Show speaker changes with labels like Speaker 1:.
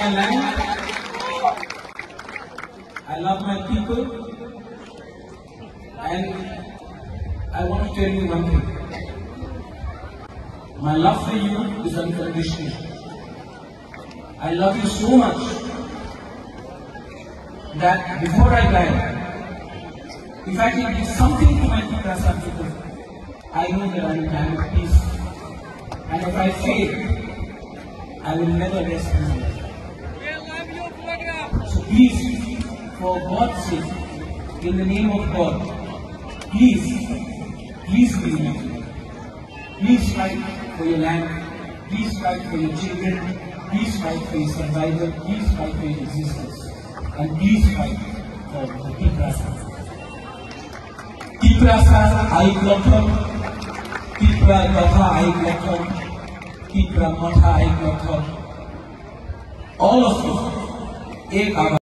Speaker 1: my land. I love my people. And I want to tell you one thing. My love for you is unconditional. I love you so much that before I die, if I can give something to my Tiprasa people, I know that I will die with peace. And if I fail, I will never rest easy. So please, for God's sake, in the name of God, please be with me. Please fight for your land. Please fight for your children. Please fight for your survival. Please fight for your existence. And please fight for the Tiprasa. Tiprasa Aiklatham, Tipra Gatha Aiklatham, Tipra Matha Aiklatham. All of you, एक